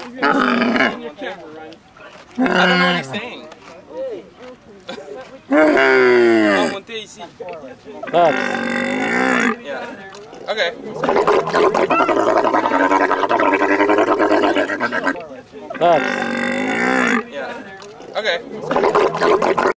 I don't know what he's saying. Oh, monte ici. Yeah. Okay. Yeah. Okay.